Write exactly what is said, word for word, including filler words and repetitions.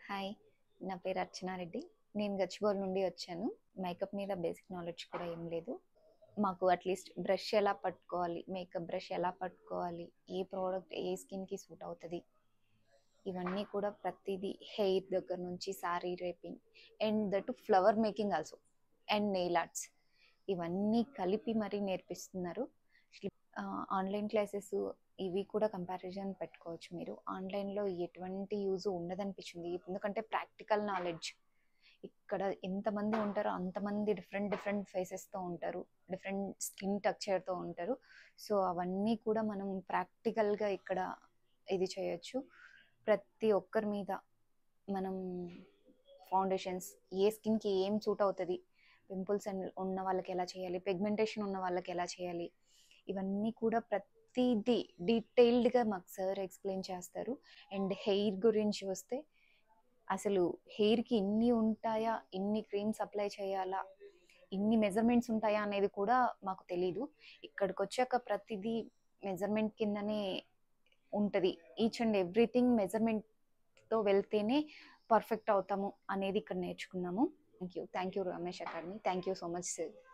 Hi, నా పేరు అర్చనారెడ్డి. నేను గచ్చిబౌలి నుండి వచ్చాను. మేకప్ మీద బేసిక్ నాలెడ్జ్ కూడా ఏం లేదు. మాకు అట్లీస్ట్ బ్రష్ ఎలా పట్టుకోవాలి, మేకప్ బ్రష్ ఎలా పట్టుకోవాలి, ఏ ప్రోడక్ట్ ఏ స్కిన్కి సూట్ అవుతుంది, ఇవన్నీ కూడా ప్రతిదీ హెయిర్ దగ్గర నుంచి sari wrapping and that flower making also and nail arts ఇవన్నీ కలిపి మరీ నేర్పిస్తున్నారు. ఆన్లైన్ క్లాసెస్ ఇవి కూడా కంపారిజన్ పెట్టుకోవచ్చు. మీరు ఆన్లైన్లో ఎటువంటి యూజ్ ఉండదనిపించింది, ఎందుకంటే ప్రాక్టికల్ నాలెడ్జ్ ఇక్కడ ఎంతమంది ఉంటారో అంతమంది డిఫరెంట్ డిఫరెంట్ ఫేసెస్తో ఉంటారు, డిఫరెంట్ స్కిన్ టెక్స్చర్తో ఉంటారు. సో అవన్నీ కూడా మనం ప్రాక్టికల్గా ఇక్కడ ఇది చేయొచ్చు. ప్రతి ఒక్కరి మీద మనం ఫౌండేషన్స్ ఏ స్కిన్కి ఏం సూట్ అవుతుంది, పింపుల్స్ ఉన్న వాళ్ళకి ఎలా చేయాలి, పిగ్మెంటేషన్ ఉన్న వాళ్ళకి ఎలా చేయాలి, ఇవన్నీ కూడా ప్రతిదీ డీటెయిల్డ్గా మాకు సార్ ఎక్స్ప్లెయిన్ చేస్తారు. అండ్ హెయిర్ గురించి వస్తే అసలు హెయిర్కి ఇన్ని ఉంటాయా, ఇన్ని క్రీమ్స్ అప్లై చేయాలా, ఇన్ని మెజర్మెంట్స్ ఉంటాయా అనేది కూడా మాకు తెలీదు. ఇక్కడికి వచ్చాక ప్రతిదీ మెజర్మెంట్ కిందనే ఉంటుంది. ఈచ్ అండ్ ఎవ్రీథింగ్ మెజర్మెంట్తో వెళ్తేనే పర్ఫెక్ట్ అవుతాము అనేది ఇక్కడ నేర్చుకున్నాము. Thank you thank you Ramesh academy. Thank you so much sir.